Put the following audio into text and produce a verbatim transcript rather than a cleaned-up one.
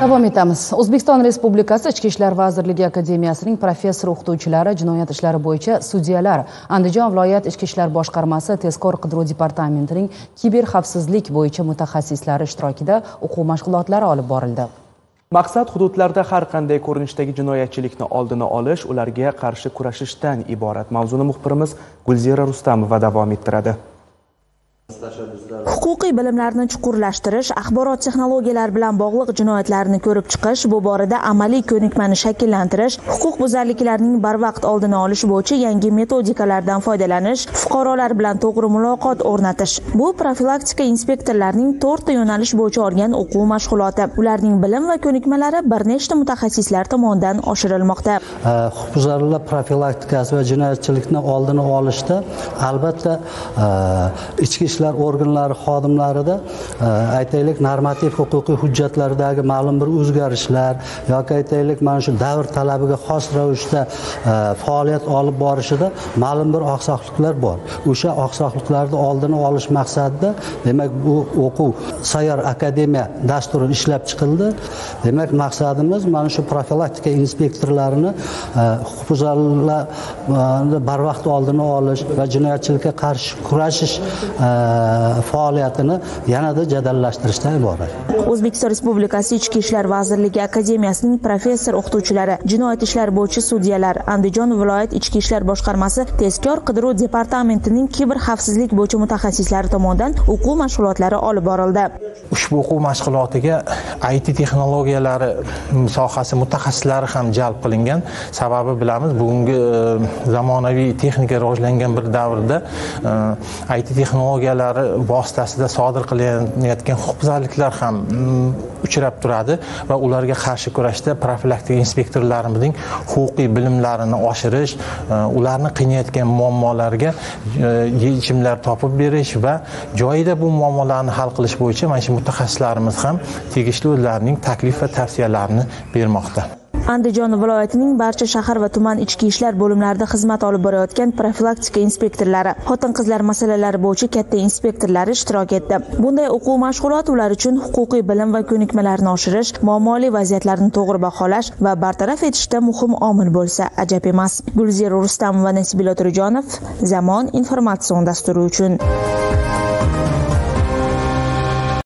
Davom etamiz. O'zbekiston Respublikasi Ichki ishlar vazirligi akademiyasining professor o'qituvchilari, jinoyat ishlari bo'yicha sudyalar, Andijon viloyat Ichki ishlar boshqarmasi tezkor qidiruv departamentining kiber xavfsizlik bo'yicha mutaxassislari ishtirokida o'quv mashg'ulotlari olib borildi. Maqsad hududlarda har qanday ko'rinishdagi jinoyatchilikni oldini olish, ularga qarshi kurashishdan iborat. Mavzuni muxbirimiz Gulzira Rustamova davom ettiradi. Huquqiy bilimlarni chuqurlashtirish, axborot texnologiyalari bilan bog'liq jinoyatlarni ko'rib chiqish, bu borada amaliy ko'nikmani shakllantirish, huquq buzarliklarning barvaqt oldini olish bo'yicha yangi metodikalardan foydalanish, fuqarolar bilan to'g'ri muloqot o'rnatish. Bu profilaktika inspektorlarining to'rtta yo'nalish bo'yicha olgan o'quv mashg'uloti. Ularning bilim va ko'nikmalari bir nechta mutaxassislar tomonidan oshirilmoqda. Huquqbuzarliklar profilaktikasi va jinoyatchilikni oldini olishda albatta ichki ishlar organlari xodimlarida aytaylik normativ huquqiy hujjatlardagi ma'lum bir o'zgarishlar yoki aytaylik mana shu davr talabiga xos ravishda faoliyat olib borishida ma'lum bir oqsoqliklar bor. O'sha oqsoqliklarni oldini olish maqsadida demak bu o'quv sayyor akademiya dasturi ishlab chiqildi. Demak maqsadimiz mana shu profilaktika inspektorlarini huquqbuzarliklarni barvaqt oldini olish va jinoyatchilikka qarshi kurashish faoliyatini yanada jadallashtirishdan iborat. O'zbekiston Respublikasi Ichki ishlar vazirligi akademiyasining professor o'qituvchilari, jinoyat ishlari bo'yicha sudyalar, Andijon viloyat Ichki ishlar boshqarmasi tezkor qidiruv departamentining kiber xavfsizlik bo'yicha mutaxassislari tomonidan o'quv mashg'ulotlari olib borildi. Ushbu o'quv mashg'ulotiga I T texnologiyalari sohasi mutaxassislari ham jalb qilingan. Sababi bilamiz, bugungi zamonaviy texnika rivojlangan bir davrda I T texnologiyalari vositasida sodir qilinayotgan huquqbuzarliklar ham uchrab turadi va ularga qarshi kurashda profilaktika inspektorlarimizning huquqiy bilimlarini oshirish, ularni qiynayotgan muammolarga yechimlar topib berish va joyida bu muammolarni hal qilish bo'yicha mana shu mutaxassislarimiz ham tegishli o'zlarining taklif va tavsiyalarini bermoqda. Andijon viloyatining barcha shahar va tuman ichki ishlar bo'limlarida xizmat olib borayotgan profilaktika inspektorlari, xotin-qizlar masalalari bo'yicha katta inspektorlari ishtirok etdi. Bunday o'quv mashg'ulot ular uchun huquqiy bilim va ko'nikmalarni oshirish, muammoli vaziyatlarni to'g'ri baholash va bartaraf etishda muhim omil bo'lsa ajab emas. Gulzira Rustamova va Nasibilla Turjonov, Zamon informatsion dasturi uchun.